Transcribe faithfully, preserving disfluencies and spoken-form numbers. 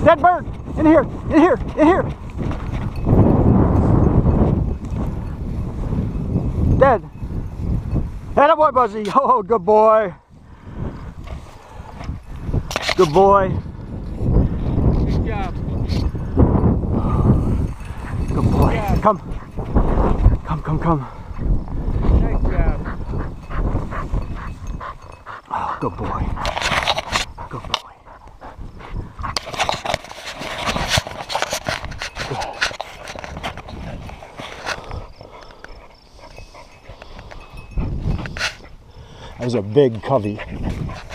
Dead bird! In here! In here! In here! Dead! Attaboy, Buzzy! Oh, good boy! Good boy! Good job! Good boy! Good job. Come! Come, come, come! Nice job! Oh, good boy! Good boy! That was a big covey.